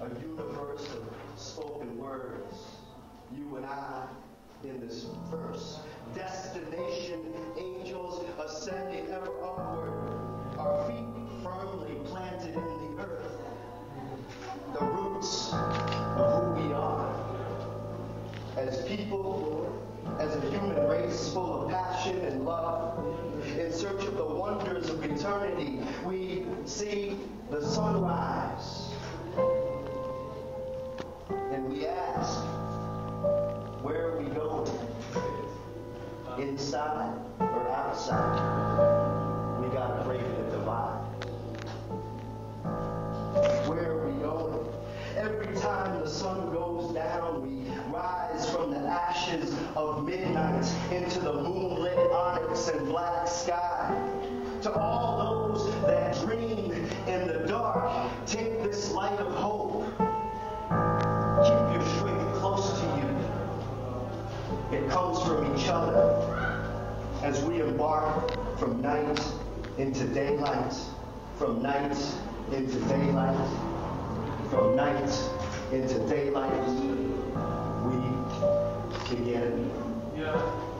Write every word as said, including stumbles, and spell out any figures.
a universe of spoken words. You and I in this verse. Destination, angels ascending ever upward. Our feet firmly planted in the earth. The roots of who we are. As people, as a human race full of passion and love, in search of the wonders of eternity, we see the sunrise. And we ask, where are we going? Inside or outside? We gotta break the divide. Where are we going? Every time the sun goes down, we rise from the ashes of midnight into the moonlit onyx and black sky. To all those that dream in the dark, take this light of hope. Keep your strength close to you. It comes from each other as we embark from night into daylight, from night into daylight, from night into daylight, we begin. Yeah.